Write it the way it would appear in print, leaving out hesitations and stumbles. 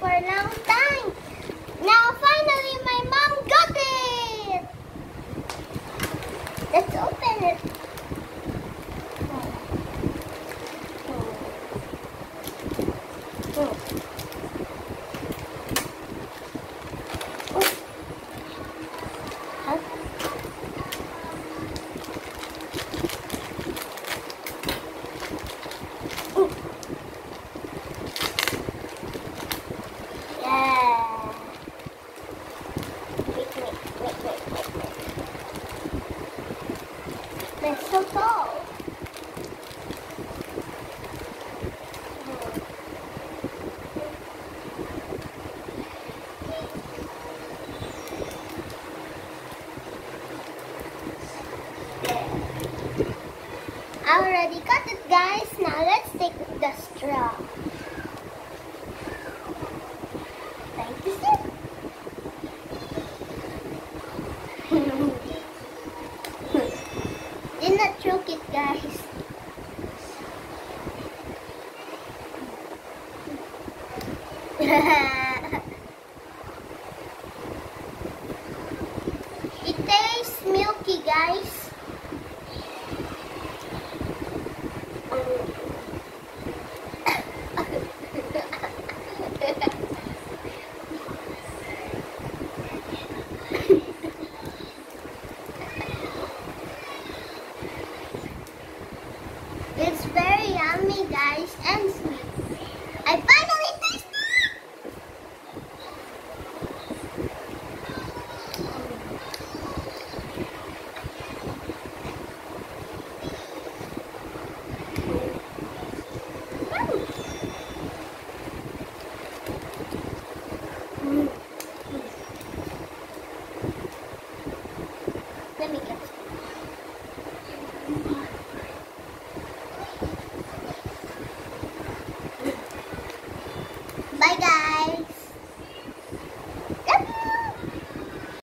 for a long time. Now finally my mom got it. Let's open it. They're so tall. I already got it, guys. Now let's take the straw. Thank you, sir. Did not choke it, guys. It tastes milky, guys. It's very yummy, guys.